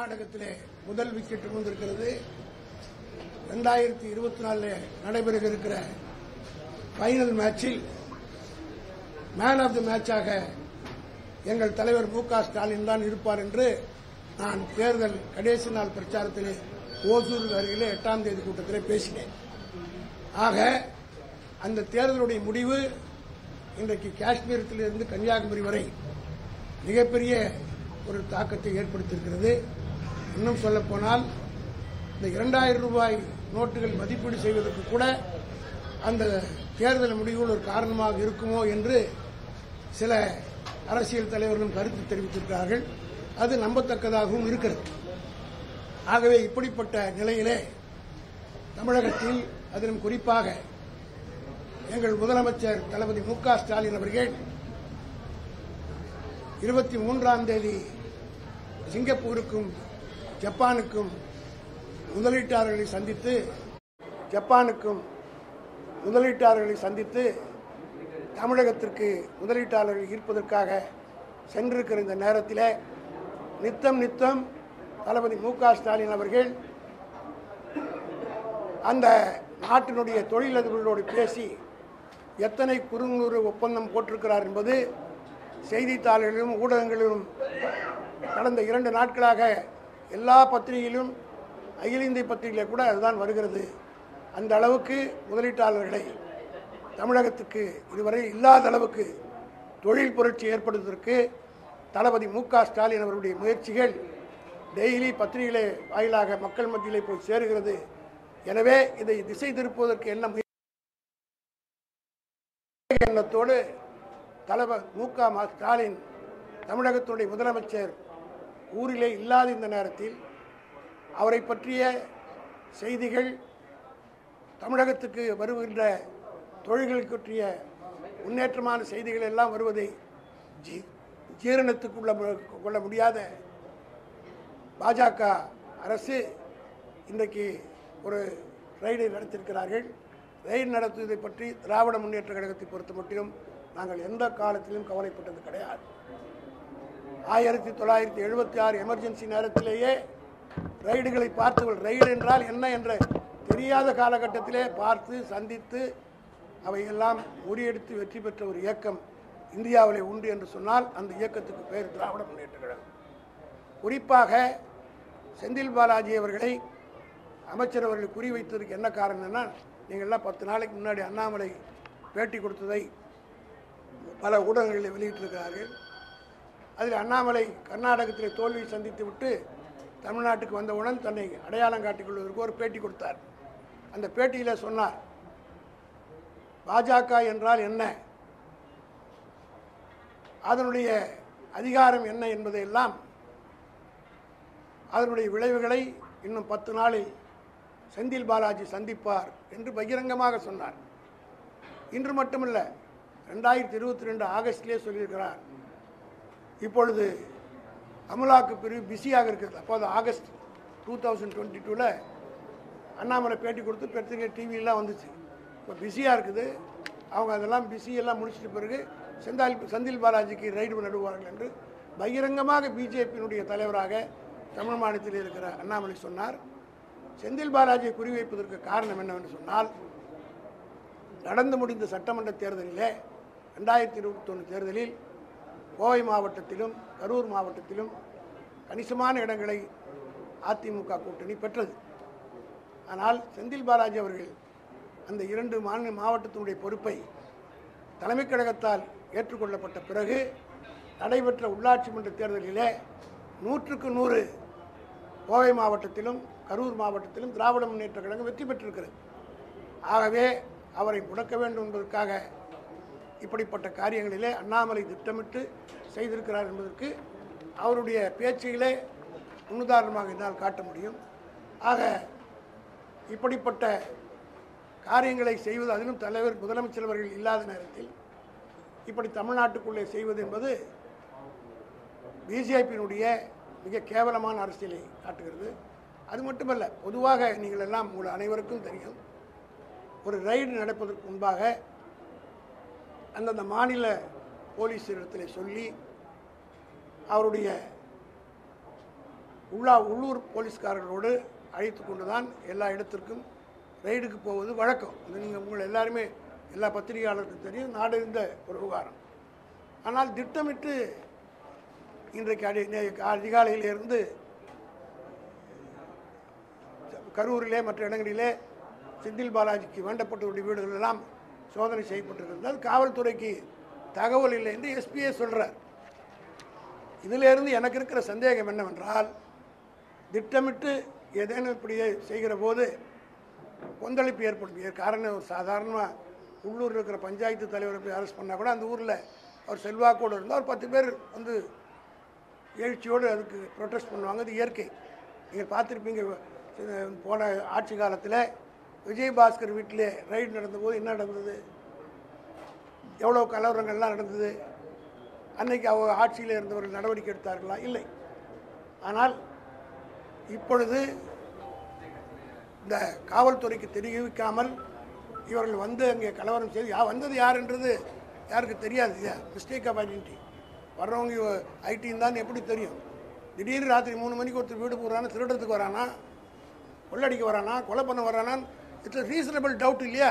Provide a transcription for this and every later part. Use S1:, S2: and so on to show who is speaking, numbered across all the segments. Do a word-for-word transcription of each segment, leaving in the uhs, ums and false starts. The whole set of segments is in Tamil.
S1: கர்நாடகத்திலே முதல் விக்கெட் விழுந்திருக்கிறது. இரண்டாயிரத்தி இருபத்தி நாலில் நடைபெற இருக்கிற ஃபைனல் மேட்சில் மேன் ஆஃப் தி மேட்சாக எங்கள் தலைவர் மு க ஸ்டாலின் தான் இருப்பார் என்று நான் தேர்தல் கடைசி நாள் பிரச்சாரத்திலே ஓசூர் அருகிலே எட்டாம் தேதி கூட்டத்திலே பேசினேன். ஆக அந்த தேர்தலுடைய முடிவு இன்றைக்கு காஷ்மீரத்திலிருந்து கன்னியாகுமரி வரை மிகப்பெரிய ஒரு தாக்கத்தை ஏற்படுத்தியிருக்கிறது. இன்னும் சொல்லப்போனால் இந்த இரண்டாயிரம் ரூபாய் நோட்டுகள் மதிப்பீடு செய்வதற்கு கூட அந்த தேர்தல் முடிவுகள் ஒரு காரணமாக இருக்குமோ என்று சில அரசியல் தலைவர்களும் கருத்து தெரிவித்திருக்கிறார்கள். அது நம்பத்தக்கதாகவும் இருக்கிறது. ஆகவே இப்படிப்பட்ட நிலையிலே தமிழகத்தில் அதிலும் குறிப்பாக எங்கள் முதலமைச்சர் தளபதி மு க ஸ்டாலின் அவர்கள் இருபத்தி மூன்றாம் தேதி சிங்கப்பூருக்கும் ஜப்பானுக்கும் முதலீட்டாளர்களை சந்தித்து ஜப்பானுக்கும் முதலீட்டாளர்களை சந்தித்து தமிழகத்திற்கு முதலீட்டாளர்கள் ஈர்ப்பதற்காக சென்றிருக்கிற இந்த நேரத்தில் நித்தம் நித்தம் தளபதி மு க ஸ்டாலின் அவர்கள் அந்த நாட்டினுடைய தொழிலதிபர்களோடு பேசி எத்தனை குறுநூறு ஒப்பந்தம் போட்டிருக்கிறார் என்பது செய்தித்தாள்களிலும் ஊடகங்களிலும் கடந்த இரண்டு நாட்களாக எல்லா பத்திரிகையிலும் அகில இந்திய பத்திரிகையிலே கூட அதுதான் வருகிறது. அந்த அளவுக்கு முதலீட்டாளர்களை தமிழகத்துக்கு இதுவரை இல்லாத அளவுக்கு தொழில் புரட்சி ஏற்படுவதற்கு தளபதி மு க ஸ்டாலின் அவருடைய முயற்சிகள் டெய்லி பத்திரிகைகளை வாயிலாக மக்கள் மத்தியிலே போய் சேருகிறது. எனவே இதை திசை திருப்புவதற்கு என்ன எண்ணத்தோடு தளபதி மு க ஸ்டாலின் தமிழகத்துடைய முதலமைச்சர் ஊரிலே இல்லாத இந்த நேரத்தில் அவரை பற்றிய செய்திகள் தமிழகத்துக்கு வருகின்ற தொழில்கள் பற்றிய முன்னேற்றமான செய்திகள் எல்லாம் வருவதை ஜீரணத்துக்குள்ள கொள்ள முடியாத பாஜக அரசு இன்றைக்கு ஒரு ரைடை நடத்தியிருக்கிறார்கள். ரைடு நடத்துவதை பற்றி திராவிட முன்னேற்ற கழகத்தை பொறுத்த மட்டிலும் நாங்கள் எந்த காலத்திலும் கவலைப்பட்டது கிடையாது. ஆயிரத்தி தொள்ளாயிரத்தி எழுபத்தி ஆறு எமர்ஜென்சி நேரத்திலேயே ரைடுகளை பார்த்தவர்கள் ரைடு என்றால் என்ன என்ற தெரியாத காலகட்டத்திலே பார்த்து சந்தித்து அவையெல்லாம் முறியடித்து வெற்றி பெற்ற ஒரு இயக்கம் இந்தியாவிலே உண்டு என்று சொன்னால் அந்த இயக்கத்துக்கு பெயர் திராவிட முன்னேற்ற கழகம். குறிப்பாக செந்தில் பாலாஜி அவர்களை அமைச்சர் அவர்கள் குறிவைத்ததற்கு என்ன காரணம்னா, நீங்கள்லாம் பத்து நாளைக்கு முன்னாடி அண்ணாமலை பேட்டி கொடுத்ததை பல ஊடகங்களில் வெளியிட்டிருக்கிறார்கள். அதில் அண்ணாமலை கர்நாடகத்தில் தோல்வியை சந்தித்து விட்டு தமிழ்நாட்டுக்கு வந்தவுடன் தன்னை அடையாளம் காட்டிக் கொள்வதற்கு ஒரு பேட்டி கொடுத்தார். அந்த பேட்டியில் சொன்னார், பாஜக என்றால் என்ன, அதனுடைய அதிகாரம் என்ன என்பதையெல்லாம் அதனுடைய விளைவுகளை இன்னும் பத்து நாளில் செந்தில் பாலாஜி சந்திப்பார் என்று பகிரங்கமாக சொன்னார். இன்று மட்டுமல்ல, ரெண்டாயிரத்தி இருபத்தி ரெண்டு ஆகஸ்ட்லேயே சொல்லியிருக்கிறார். இப்பொழுது அமலாக்க பிரிவு பிஸியாக இருக்கிறது. அப்போது ஆகஸ்ட் டூ தௌசண்ட் டுவெண்ட்டி டூவில் அண்ணாமலை பேட்டி கொடுத்து பத்திரிகை டிவியெல்லாம் வந்துச்சு. இப்போ பிஸியாக இருக்குது. அவங்க அதெல்லாம் பிஸியெல்லாம் முடிச்சிட்ட பிறகு செந்தால் செந்தில் பாலாஜிக்கு ரைடு நடுவார்கள் என்று பகிரங்கமாக பிஜேபியினுடைய தலைவராக தமிழ் மாநிலத்தில் இருக்கிற அண்ணாமலை சொன்னார். செந்தில் பாலாஜியை குறிவைப்பதற்கு காரணம் என்னவென்று சொன்னால், நடந்து முடிந்த சட்டமன்ற தேர்தலிலே ரெண்டாயிரத்தி இருபத்தி ஒன்று தேர்தலில் கோவை மாவட்டத்திலும் கரூர் மாவட்டத்திலும் கணிசமான இடங்களை அதிமுக கூட்டணி பெற்றது. ஆனால் செந்தில் பாலாஜி அவர்கள் அந்த இரண்டு மாநில மாவட்டத்தினுடைய பொறுப்பை தலைமைக் கழகத்தால் ஏற்றுக்கொள்ளப்பட்ட பிறகு நடைபெற்ற உள்ளாட்சி மன்ற தேர்தலிலே நூற்றுக்கு நூறு கோவை மாவட்டத்திலும் கரூர் மாவட்டத்திலும் திராவிட முன்னேற்ற கழகம் வெற்றி பெற்றிருக்கிறது. ஆகவே அவரை முடக்க வேண்டும் என்பதற்காக இப்படிப்பட்ட காரியங்களிலே அண்ணாமலை திட்டமிட்டு செய்திருக்கிறார் என்பதற்கு அவருடைய பேச்சுகளே முன்னுதாரணமாக என்னால் காட்ட முடியும். ஆக இப்படிப்பட்ட காரியங்களை செய்வது, அதிலும் தலைவர் முதலமைச்சர் அவர்கள் இல்லாத நேரத்தில் இப்படி தமிழ்நாட்டுக்குள்ளே செய்வது என்பது பிஜேபியினுடைய மிக கேவலமான அரசியலை காட்டுகிறது. அது மட்டுமல்ல, பொதுவாக நீங்கள் எல்லாம் உங்கள் அனைவருக்கும் தெரியும், ஒரு ரைடு நடப்பதற்கு முன்பாக அந்தந்த மாநில போலீஸ் இடத்திலே சொல்லி அவருடைய உள்ளா உள்ளூர் போலீஸ்காரர்களோடு அழைத்து கொண்டு தான் எல்லா இடத்திற்கும் ரெய்டுக்கு போவது வழக்கம். இது நீங்கள் உங்கள் எல்லாருமே எல்லா பத்திரிகையாளருக்கும் தெரியும், நாடறிந்த ஒரு விவகாரம். ஆனால் திட்டமிட்டு இன்றைக்கு அடி அதிகாலையிலிருந்து கரூரிலே மற்ற இடங்களிலே செந்தில் பாலாஜிக்கு வேண்டப்பட்டவருடைய வீடுகள் எல்லாம் சோதனை செய்யப்பட்டிருக்கிறது. காவல்துறைக்கு தகவல் இல்லை என்று எஸ்பியே சொல்கிறார். இதிலிருந்து எனக்கு இருக்கிற சந்தேகம் என்னவென்றால், திட்டமிட்டு ஏதேனும் இப்படி செய்கிற போது கொந்தளிப்பு ஏற்படும். காரணம் ஒரு சாதாரணமாக உள்ளூரில் இருக்கிற பஞ்சாயத்து தலைவரை போய் அரெஸ்ட் பண்ணால் கூட அந்த ஊரில் அவர் செல்வாக்கோடு இருந்தால் ஒரு பத்து பேர் வந்து எழுச்சியோடு அதுக்கு ப்ரொட்டஸ்ட் பண்ணுவாங்க. அது இயற்கை. நீங்கள் பார்த்துருப்பீங்க, போன ஆட்சி காலத்தில் விஜயபாஸ்கர் வீட்டிலே ரைடு நடந்தபோது என்ன நடந்தது, எவ்வளோ கலவரங்கள்லாம் நடந்தது. அன்னைக்கு அவங்க ஆட்சியில் இருந்தவர்கள் நடவடிக்கை எடுத்தார்களா? இல்லை. ஆனால் இப்பொழுது இந்த காவல்துறைக்கு தெரிவிக்காமல் இவர்கள் வந்து அங்கே கலவரம் செய்து யா வந்தது யாருன்றது யாருக்கு தெரியாது. Mistake of identity. வர்றவங்க ஐடின்னு தான் எப்படி தெரியும்? திடீர்னு ராத்திரி மூணு மணிக்கு ஒருத்தர் வீடு போகிறானா, திருடுறதுக்கு வரானா, கொள்ளடிக்க வரானா, கொலை பண்ண வரானான்னு இட்ஸ் ரீசனபிள் டவுட் இல்லையா?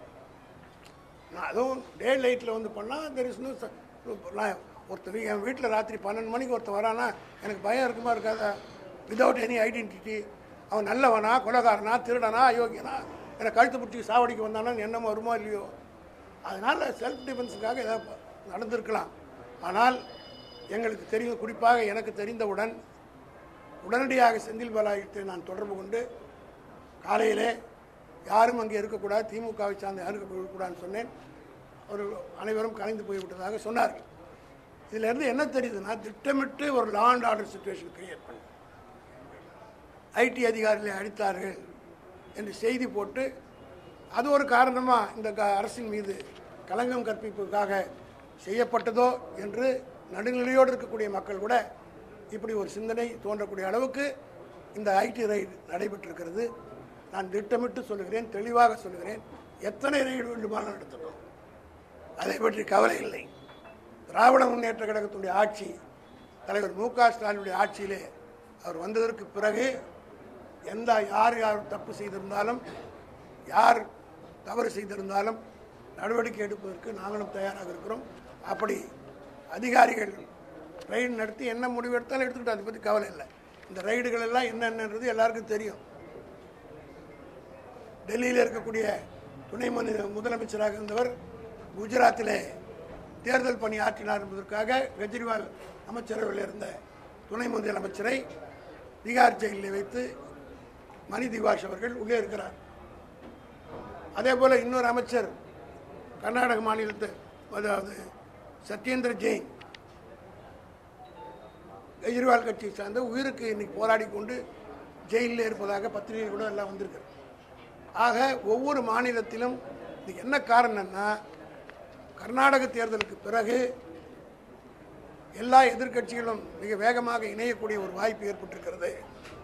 S1: நான் அதுவும் டே லைட்டில் வந்து பண்ணால் தெர் இஸ் நோ. நான் ஒருத்தர் என் வீட்டில் ராத்திரி பன்னெண்டு மணிக்கு ஒருத்தர் வரானா எனக்கு பயம் இருக்குமா இருக்காதா? Without any identity. அவன் நல்லவனா, கொலைகாரனா, திருடனா, அயோக்கியனா, என்னை கழுத்து பிடிச்சி சாவடிக்கு வந்தானா எண்ணம் வருமோ இல்லையோ? அதனால் செல்ஃப் டிஃபென்ஸுக்காக ஏதாவது நடந்திருக்கலாம். ஆனால் எங்களுக்கு தெரியும், குறிப்பாக எனக்கு தெரிந்தவுடன் உடனடியாக செந்தில் பாலாஜியை நான் தொடர்பு கொண்டு காலையிலே யாரும் அங்கே இருக்கக்கூடாது, திமுகவை சார்ந்த யாரும் இருக்கக்கூடாதுன்னு சொன்னேன். ஒரு அனைவரும் கலைந்து போய்விட்டதாக சொன்னார்கள். இதிலிருந்து என்ன தெரியுதுன்னா, திட்டமிட்டு ஒரு law and order situation create பண்ணி ஐடி அதிகாரிகளை அடித்தார்கள் என்று செய்தி போட்டு அது ஒரு காரணமாக இந்த அரசின் மீது களங்கம் கற்பிப்பதற்காக செய்யப்பட்டதோ என்று நடுநிலையோடு இருக்கக்கூடிய மக்கள் கூட இப்படி ஒரு சிந்தனை தோன்றக்கூடிய அளவுக்கு இந்த ஐடி ரைடு நடைபெற்றிருக்கிறது. நான் திட்டமிட்டு சொல்லுகிறேன், தெளிவாக சொல்லுகிறேன், எத்தனை ரைடு வேண்டுமானாலும் நடத்தணும், அதை பற்றி கவலை இல்லை. திராவிட முன்னேற்ற கழகத்துடைய ஆட்சி, தலைவர் மு க ஸ்டாலினுடைய ஆட்சியிலே அவர் வந்ததற்கு பிறகு எந்த யார் யார் தப்பு செய்திருந்தாலும், யார் தவறு செய்திருந்தாலும் நடவடிக்கை எடுப்பதற்கு நாங்களும் தயாராக இருக்கிறோம். அப்படி அதிகாரிகள் ரைடு நடத்தி என்ன முடிவு எடுத்தாலும் எடுத்துக்கிட்டு அதை பற்றி கவலை இல்லை. இந்த ரைடுகள் எல்லாம் என்னென்னது எல்லாருக்கும் தெரியும். டெல்லியில் இருக்கக்கூடிய துணை முதலமைச்சராக இருந்தவர் குஜராத்திலே தேர்தல் பணி ஆற்றினார் என்பதற்காக கெஜ்ரிவால் அமைச்சரவையில் இருந்த துணை முதலமைச்சரை திகார் ஜெயிலில் வைத்து மணி திவாஷ் அவர்கள் உள்ளே இருக்கிறார். அதே போல இன்னொரு அமைச்சர் கர்நாடக மாநிலத்து, அதாவது சத்யேந்திர ஜெயின், கெஜ்ரிவால் கட்சியை சார்ந்த உயிருக்கு இன்னைக்கு போராடி கொண்டு ஜெயிலில் இருப்பதாக பத்திரிகை கூட எல்லாம் வந்திருக்கு. ஆக ஒவ்வொரு மாநிலத்திலும் இது என்ன காரணம்னா, கர்நாடக தேர்தலுக்கு பிறகு எல்லா எதிர்கட்சிகளும் மிக வேகமாக இணையக்கூடிய ஒரு வாய்ப்பு ஏற்பட்டிருக்கிறது.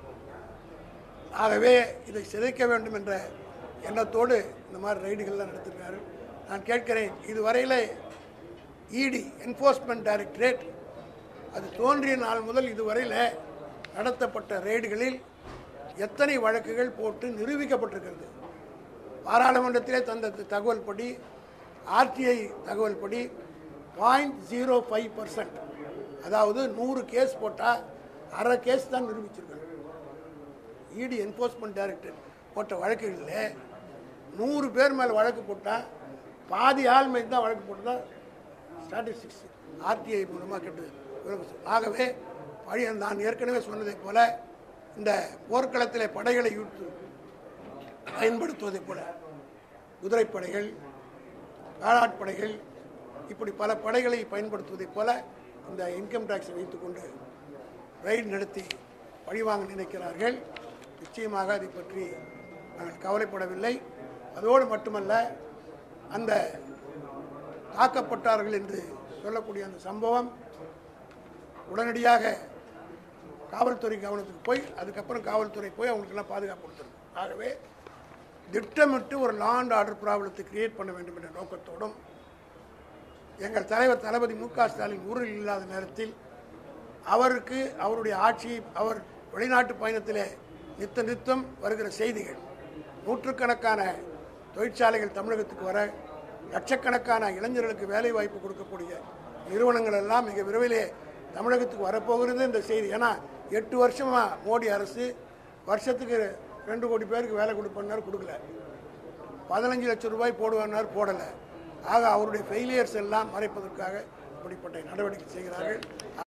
S1: ஆகவே இதை சிதைக்க வேண்டும் என்ற எண்ணத்தோடு இந்த மாதிரி ரைடுகள்லாம் நடத்திருக்காரு. நான் கேட்கிறேன், இதுவரையில் இடி என்ஃபோர்ஸ்மெண்ட் டைரக்டரேட் அது தோன்றிய நாள் முதல் இதுவரையில் நடத்தப்பட்ட ரைடுகளில் எத்தனை வழக்குகள் போட்டு நிரூபிக்கப்பட்டிருக்கிறது? பாராளுமன்றத்திலே தந்த தகவல் படி, ஆர்டிஐ தகவல் படி பாயிண்ட் ஜீரோ ஃபைவ் பர்சன்ட், அதாவது நூறு கேஸ் போட்டால் அரை கேஸ் தான் நிரூபிச்சிருக்காங்க. இடி என்ஃபோர்ஸ்மெண்ட் டைரக்டரேட் போட்ட வழக்குகளில் நூறு பேர் மேலே வழக்கு போட்டால் பாதி ஆள் மீது தான் வழக்கு போட்டதா ஸ்டாட்டிஸ்டிக்ஸ் ஆர்டிஐ மூலமாக கேட்டது. ஆகவே பழைய நான் ஏற்கனவே சொன்னதை போல இந்த போர்க்களத்தில் படைகளை பயன்படுத்துவதைப் போல குதிரைப்படைகள், காலாட்படைகள், இப்படி பல படைகளை பயன்படுத்துவதைப் போல இந்த இன்கம் டேக்ஸை வைத்துக்கொண்டு ரைடு நடத்தி பழிவாங்க நினைக்கிறார்கள். நிச்சயமாக அதை பற்றி நாங்கள் கவலைப்படவில்லை. அதோடு மட்டுமல்ல, அந்த தாக்கப்பட்டார்கள் என்று சொல்லக்கூடிய அந்த சம்பவம் உடனடியாக காவல்துறை கவனத்துக்கு போய் அதுக்கப்புறம் காவல்துறை போய் அவங்களுக்கெல்லாம் பாதுகாப்பு கொடுத்துருக்கு. ஆகவே திட்டமிட்டு ஒரு லா அண்ட் ஆர்டர் ப்ராப்ளத்தை கிரியேட் பண்ண வேண்டும் என்ற நோக்கத்தோடும் எங்கள் தலைவர் தளபதி மு க ஸ்டாலின் ஊரில் இல்லாத நேரத்தில் அவருக்கு அவருடைய ஆட்சியை அவர் வெளிநாட்டு பயணத்திலே நித்த நித்தம் வருகிற செய்திகள், நூற்றுக்கணக்கான தொழிற்சாலைகள் தமிழகத்துக்கு வர, லட்சக்கணக்கான இளைஞர்களுக்கு வேலை வாய்ப்பு கொடுக்கக்கூடிய நிறுவனங்கள் எல்லாம் மிக விரைவிலே தமிழகத்துக்கு வரப்போகிறது இந்த செய்தி. ஏன்னா எட்டு வருஷமா மோடி அரசு வருஷத்துக்கு ரெண்டு கோடி பேருக்கு வேலை கொடுப்பேன்னார், கொடுக்கல. பதினஞ்சு லட்சம் ரூபாய் போடுவார், போடலை. ஆக அவருடைய ஃபெயிலியர்ஸ் எல்லாம் மறைப்பதற்காக இப்படிப்பட்ட நடவடிக்கை செய்கிறார்கள்.